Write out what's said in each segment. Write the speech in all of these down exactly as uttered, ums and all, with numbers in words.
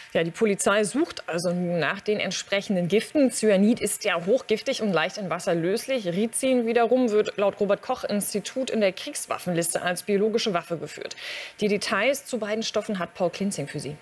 Ja, die Polizei sucht also nun nach den entsprechenden Giften. Cyanid ist ja hochgiftig und leicht in Wasser löslich. Ricin wiederum wird laut Robert-Koch-Institut in der Kriegswaffenliste als biologische Waffe geführt. Die Details zu beiden Stoffen hat Paul Klinzing für Sie.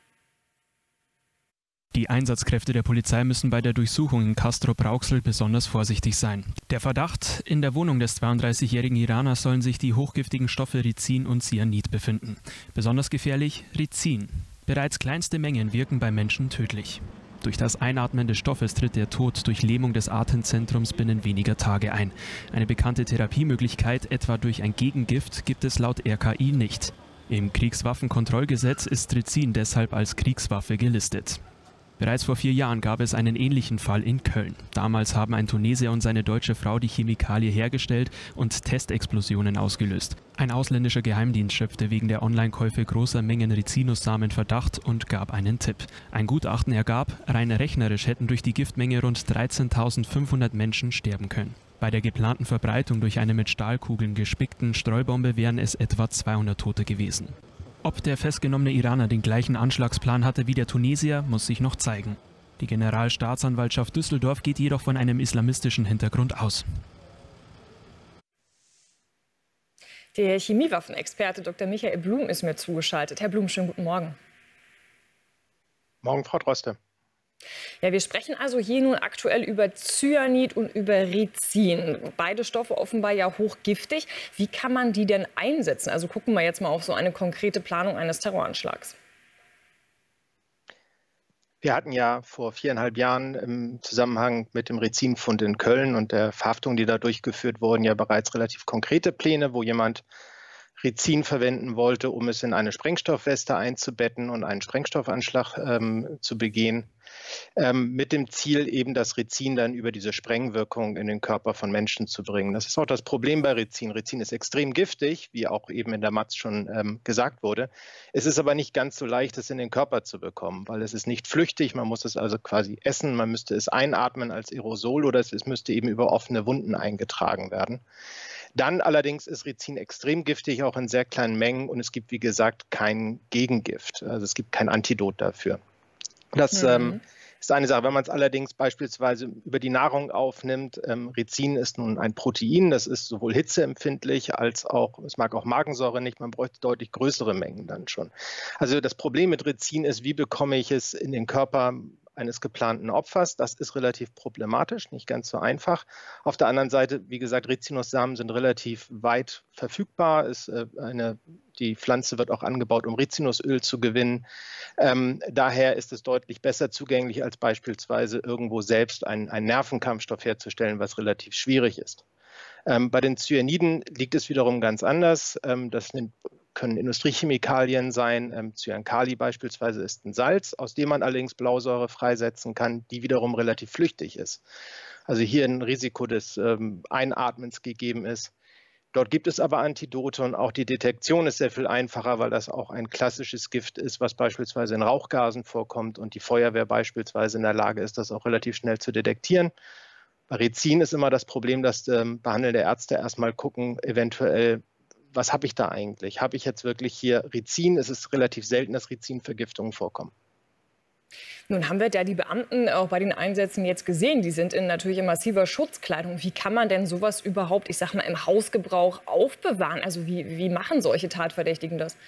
Die Einsatzkräfte der Polizei müssen bei der Durchsuchung in Castrop-Rauxel besonders vorsichtig sein. Der Verdacht: in der Wohnung des zweiunddreißigjährigen Iraners sollen sich die hochgiftigen Stoffe Ricin und Cyanid befinden. Besonders gefährlich Ricin. Bereits kleinste Mengen wirken beim Menschen tödlich. Durch das Einatmen des Stoffes tritt der Tod durch Lähmung des Atemzentrums binnen weniger Tage ein. Eine bekannte Therapiemöglichkeit, etwa durch ein Gegengift, gibt es laut R K I nicht. Im Kriegswaffenkontrollgesetz ist Ricin deshalb als Kriegswaffe gelistet. Bereits vor vier Jahren gab es einen ähnlichen Fall in Köln. Damals haben ein Tunesier und seine deutsche Frau die Chemikalie hergestellt und Testexplosionen ausgelöst. Ein ausländischer Geheimdienst schöpfte wegen der Online-Käufe großer Mengen Rizinussamen Verdacht und gab einen Tipp. Ein Gutachten ergab, rein rechnerisch hätten durch die Giftmenge rund dreizehntausendfünfhundert Menschen sterben können. Bei der geplanten Verbreitung durch eine mit Stahlkugeln gespickten Streubombe wären es etwa zweihundert Tote gewesen. Ob der festgenommene Iraner den gleichen Anschlagsplan hatte wie der Tunesier, muss sich noch zeigen. Die Generalstaatsanwaltschaft Düsseldorf geht jedoch von einem islamistischen Hintergrund aus. Der Chemiewaffenexperte Doktor Michael Blum ist mir zugeschaltet. Herr Blum, schönen guten Morgen. Morgen, Frau Droste. Ja, wir sprechen also hier nun aktuell über Cyanid und über Ricin. Beide Stoffe offenbar ja hochgiftig. Wie kann man die denn einsetzen? Also gucken wir jetzt mal auf so eine konkrete Planung eines Terroranschlags. Wir hatten ja vor viereinhalb Jahren im Zusammenhang mit dem Rizinfund in Köln und der Verhaftung, die da durchgeführt wurden, ja bereits relativ konkrete Pläne, wo jemand Ricin verwenden wollte, um es in eine Sprengstoffweste einzubetten und einen Sprengstoffanschlag ähm, zu begehen, ähm, mit dem Ziel eben das Ricin dann über diese Sprengwirkung in den Körper von Menschen zu bringen. Das ist auch das Problem bei Ricin. Ricin ist extrem giftig, wie auch eben in der Matz schon ähm, gesagt wurde. Es ist aber nicht ganz so leicht, es in den Körper zu bekommen, weil es ist nicht flüchtig. Man muss es also quasi essen, man müsste es einatmen als Aerosol oder es, es müsste eben über offene Wunden eingetragen werden. Dann allerdings ist Ricin extrem giftig, auch in sehr kleinen Mengen. Und es gibt, wie gesagt, kein Gegengift. Also es gibt kein Antidot dafür. Das mhm. ähm, ist eine Sache. Wenn man es allerdings beispielsweise über die Nahrung aufnimmt, ähm, Ricin ist nun ein Protein, das ist sowohl hitzeempfindlich als auch, es mag auch Magensäure nicht, man bräuchte deutlich größere Mengen dann schon. Also das Problem mit Ricin ist, wie bekomme ich es in den Körper eines geplanten Opfers. Das ist relativ problematisch, nicht ganz so einfach. Auf der anderen Seite, wie gesagt, Rizinussamen sind relativ weit verfügbar. Ist, äh, eine, die Pflanze wird auch angebaut, um Rizinusöl zu gewinnen. Ähm, daher ist es deutlich besser zugänglich, als beispielsweise irgendwo selbst einen, einen Nervenkampfstoff herzustellen, was relativ schwierig ist. Ähm, bei den Cyaniden liegt es wiederum ganz anders. Ähm, das nimmt können Industriechemikalien sein. Ähm, Cyankali beispielsweise ist ein Salz, aus dem man allerdings Blausäure freisetzen kann, die wiederum relativ flüchtig ist. Also hier ein Risiko des ähm, Einatmens gegeben ist. Dort gibt es aber Antidote und auch die Detektion ist sehr viel einfacher, weil das auch ein klassisches Gift ist, was beispielsweise in Rauchgasen vorkommt und die Feuerwehr beispielsweise in der Lage ist, das auch relativ schnell zu detektieren. Bei Ricin ist immer das Problem, dass ähm, behandelnde Ärzte erstmal gucken, eventuell, was habe ich da eigentlich? Habe ich jetzt wirklich hier Ricin? Es ist relativ selten, dass Rizinvergiftungen vorkommen. Nun haben wir ja die Beamten auch bei den Einsätzen jetzt gesehen. Die sind in natürlich in massiver Schutzkleidung. Wie kann man denn sowas überhaupt, ich sag mal, im Hausgebrauch aufbewahren? Also wie, wie machen solche Tatverdächtigen das?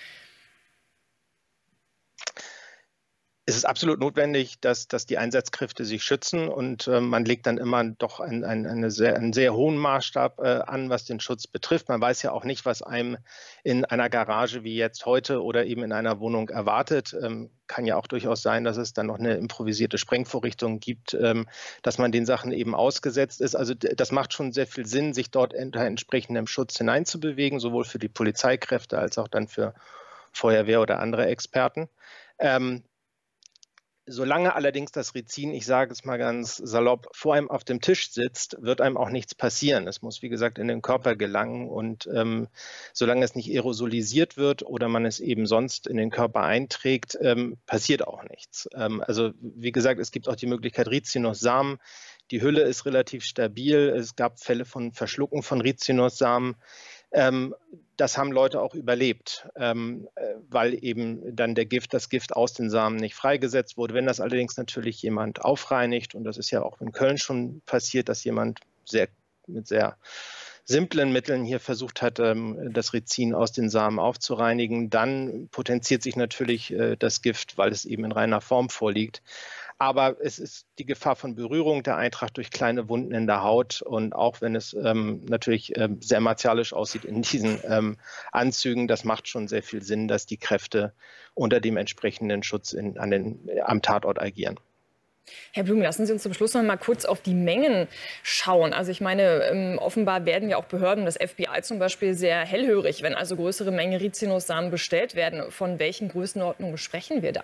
Es ist absolut notwendig, dass, dass die Einsatzkräfte sich schützen und äh, man legt dann immer doch ein, ein, eine sehr, einen sehr hohen Maßstab äh, an, was den Schutz betrifft. Man weiß ja auch nicht, was einem in einer Garage wie jetzt heute oder eben in einer Wohnung erwartet. Ähm, kann ja auch durchaus sein, dass es dann noch eine improvisierte Sprengvorrichtung gibt, ähm, dass man den Sachen eben ausgesetzt ist. Also das macht schon sehr viel Sinn, sich dort unter entsprechendem Schutz hineinzubewegen, sowohl für die Polizeikräfte als auch dann für Feuerwehr oder andere Experten. Ähm, Solange allerdings das Ricin, ich sage es mal ganz salopp, vor einem auf dem Tisch sitzt, wird einem auch nichts passieren. Es muss, wie gesagt, in den Körper gelangen und ähm, solange es nicht aerosolisiert wird oder man es eben sonst in den Körper einträgt, ähm, passiert auch nichts. Ähm, also wie gesagt, es gibt auch die Möglichkeit Rizinussamen. Die Hülle ist relativ stabil. Es gab Fälle von Verschlucken von Rizinussamen. Ähm, das haben Leute auch überlebt, ähm, weil eben dann der Gift, das Gift aus den Samen nicht freigesetzt wurde. Wenn das allerdings natürlich jemand aufreinigt, und das ist ja auch in Köln schon passiert, dass jemand sehr, mit sehr simplen Mitteln hier versucht hat, das Rizin aus den Samen aufzureinigen, dann potenziert sich natürlich das Gift, weil es eben in reiner Form vorliegt. Aber es ist die Gefahr von Berührung der Eintracht durch kleine Wunden in der Haut. Und auch wenn es ähm, natürlich ähm, sehr martialisch aussieht in diesen ähm, Anzügen, das macht schon sehr viel Sinn, dass die Kräfte unter dem entsprechenden Schutz in, an den, am Tatort agieren. Herr Blum, lassen Sie uns zum Schluss noch mal kurz auf die Mengen schauen. Also ich meine, ähm, offenbar werden ja auch Behörden, das F B I zum Beispiel, sehr hellhörig, wenn also größere Mengen Rizinussamen bestellt werden. Von welchen Größenordnungen sprechen wir da?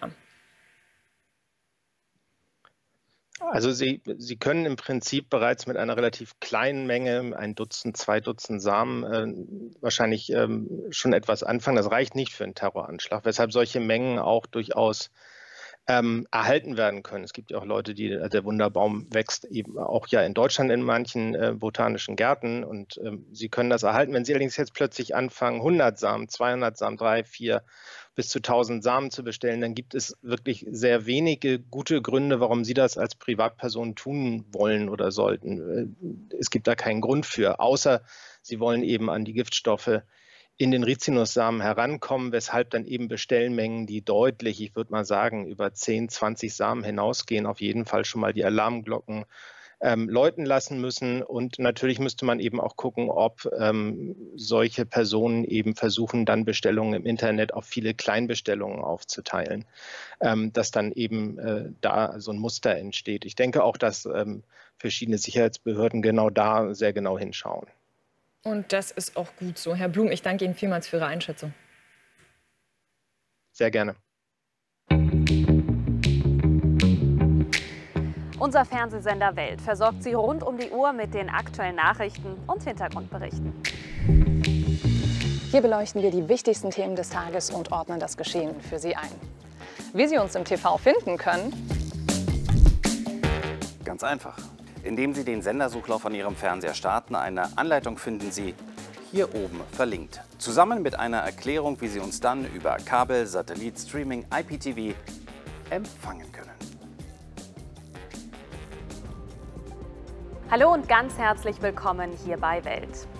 Also Sie, Sie können im Prinzip bereits mit einer relativ kleinen Menge, ein Dutzend, zwei Dutzend Samen, äh, wahrscheinlich ähm, schon etwas anfangen. Das reicht nicht für einen Terroranschlag, weshalb solche Mengen auch durchaus ähm, erhalten werden können. Es gibt ja auch Leute, die, der Wunderbaum wächst eben auch ja in Deutschland in manchen äh, botanischen Gärten, und ähm, Sie können das erhalten. Wenn Sie allerdings jetzt plötzlich anfangen, hundert Samen, zweihundert Samen, drei, vier bis zu tausend Samen zu bestellen, dann gibt es wirklich sehr wenige gute Gründe, warum Sie das als Privatperson tun wollen oder sollten. Es gibt da keinen Grund für, außer Sie wollen eben an die Giftstoffe in den Rizinussamen herankommen, weshalb dann eben Bestellmengen, die deutlich, ich würde mal sagen, über zehn, zwanzig Samen hinausgehen, auf jeden Fall schon mal die Alarmglocken ähm, läuten lassen müssen. Und natürlich müsste man eben auch gucken, ob ähm, solche Personen eben versuchen, dann Bestellungen im Internet auf viele Kleinbestellungen aufzuteilen, ähm, dass dann eben äh, da so ein Muster entsteht. Ich denke auch, dass ähm, verschiedene Sicherheitsbehörden genau da sehr genau hinschauen. Und das ist auch gut so. Herr Blum, ich danke Ihnen vielmals für Ihre Einschätzung. Sehr gerne. Unser Fernsehsender Welt versorgt Sie rund um die Uhr mit den aktuellen Nachrichten und Hintergrundberichten. Hier beleuchten wir die wichtigsten Themen des Tages und ordnen das Geschehen für Sie ein. Wie Sie uns im T V finden können? Ganz einfach. Indem Sie den Sendersuchlauf an Ihrem Fernseher starten, eine Anleitung finden Sie hier oben verlinkt. Zusammen mit einer Erklärung, wie Sie uns dann über Kabel, Satellit, Streaming, I P T V empfangen können. Hallo und ganz herzlich willkommen hier bei Welt.